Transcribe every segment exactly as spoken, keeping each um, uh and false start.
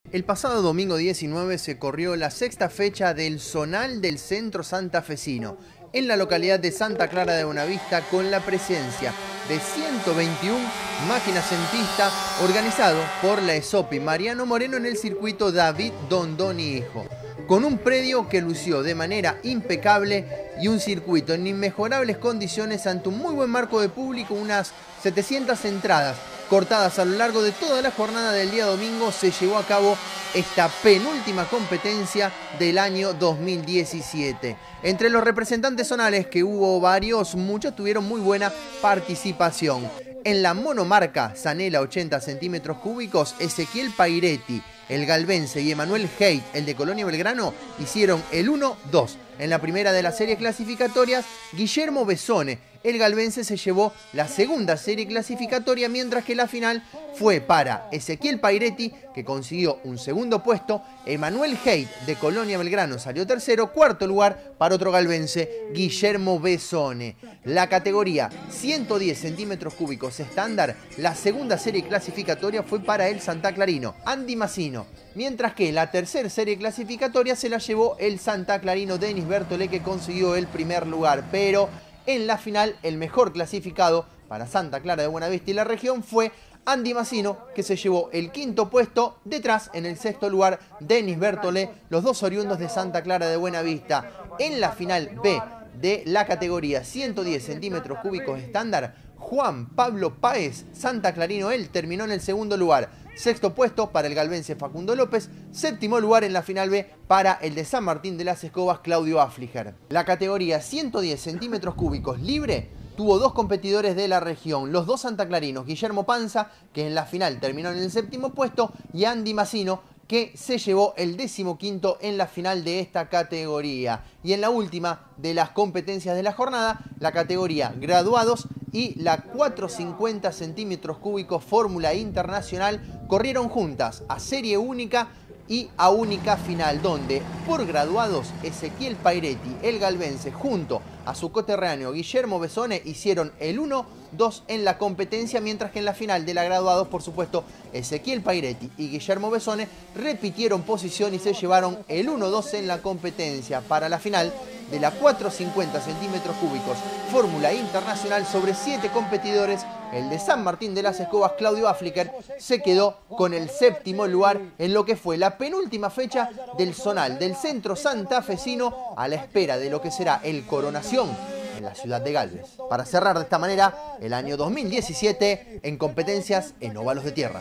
El pasado domingo diecinueve se corrió la sexta fecha del Zonal del Centro Santafesino, en la localidad de Santa Clara de Buenavista, con la presencia de ciento veintiuna máquinas en pista, organizado por la ESOPI Mariano Moreno en el circuito David Dondón y Hijo, con un predio que lució de manera impecable y un circuito en inmejorables condiciones ante un muy buen marco de público. Unas setecientas entradas cortadas a lo largo de toda la jornada del día domingo. Se llevó a cabo esta penúltima competencia del año dos mil diecisiete. Entre los representantes zonales, que hubo varios, muchos tuvieron muy buena participación. En la monomarca Zanela ochenta centímetros cúbicos, Ezequiel Pairetti, el galvense, y Emanuel Heit, el de Colonia Belgrano, hicieron el uno dos. En la primera de las series clasificatorias, Guillermo Besone, el galvense, se llevó la segunda serie clasificatoria, mientras que la final fue para Ezequiel Pairetti, que consiguió un segundo puesto. Emanuel Heit, de Colonia Belgrano, salió tercero. Cuarto lugar para otro galvense, Guillermo Besone. La categoría ciento diez centímetros cúbicos estándar, la segunda serie clasificatoria fue para el santaclarino Andy Massino, mientras que la tercera serie clasificatoria se la llevó el santaclarino Denis Bertolé, que consiguió el primer lugar. Pero en la final, el mejor clasificado para Santa Clara de Buenavista y la región fue Andy Massino, que se llevó el quinto puesto. Detrás, en el sexto lugar, Denis Bertolé, los dos oriundos de Santa Clara de Buenavista. En la final B de la categoría ciento diez centímetros cúbicos estándar, Juan Pablo Páez, santaclarino, él terminó en el segundo lugar. Sexto puesto para el galvense Facundo López. Séptimo lugar en la final B para el de San Martín de las Escobas, Claudio Affliger. La categoría ciento diez centímetros cúbicos libre tuvo dos competidores de la región, los dos santaclarinos, Guillermo Panza, que en la final terminó en el séptimo puesto, y Andy Massino, que se llevó el decimoquinto en la final de esta categoría. Y en la última de las competencias de la jornada, la categoría graduados y la cuatrocientos cincuenta centímetros cúbicos Fórmula Internacional corrieron juntas a serie única y a única final, donde por graduados Ezequiel Pairetti, el galvense, junto a su coterráneo Guillermo Besone, hicieron el uno dos en la competencia, mientras que en la final de la graduados, por supuesto, Ezequiel Pairetti y Guillermo Besone repitieron posición y se llevaron el uno dos en la competencia. Para la final de la cuatrocientos cincuenta centímetros cúbicos Fórmula Internacional, sobre siete competidores, el de San Martín de las Escobas, Claudio Affliger, se quedó con el séptimo lugar en lo que fue la penúltima fecha del Zonal del Centro Santafesino, a la espera de lo que será el Coronación en la ciudad de Galvez, para cerrar de esta manera el año dos mil diecisiete en competencias en óvalos de tierra.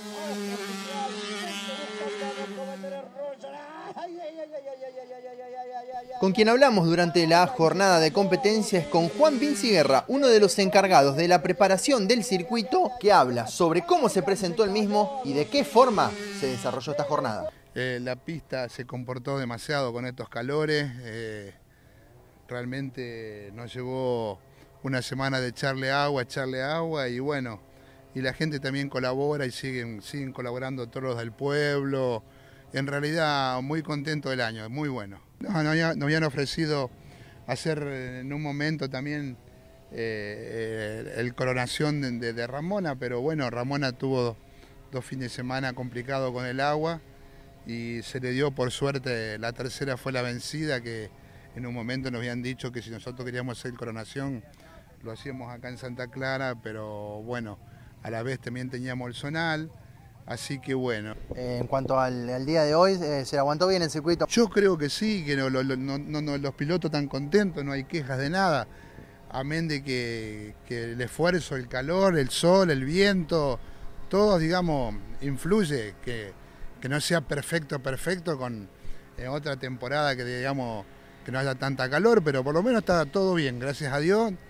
Con quien hablamos durante la jornada de competencia es con Juan Vinci Guerra, uno de los encargados de la preparación del circuito, que habla sobre cómo se presentó el mismo y de qué forma se desarrolló esta jornada. Eh, la pista se comportó demasiado con estos calores, eh, realmente nos llevó una semana de echarle agua, echarle agua y bueno, y la gente también colabora y siguen, siguen colaborando todos los del pueblo. En realidad muy contento del año, muy bueno. Nos, nos habían ofrecido hacer en un momento también eh, el coronación de, de, de Ramona, pero bueno, Ramona tuvo dos, dos fines de semana complicados con el agua y se le dio, por suerte, la tercera fue la vencida, que en un momento nos habían dicho que si nosotros queríamos hacer coronación lo hacíamos acá en Santa Clara, pero bueno, a la vez también teníamos el zonal. Así que bueno. Eh, en cuanto al, al día de hoy, eh, ¿se aguantó bien el circuito? Yo creo que sí, que no, lo, no, no, no, los pilotos están contentos, no hay quejas de nada. Amén de que, que el esfuerzo, el calor, el sol, el viento, todo, digamos, influye. Que, que no sea perfecto, perfecto con eh, otra temporada que, digamos, que no haya tanta calor, pero por lo menos está todo bien, gracias a Dios.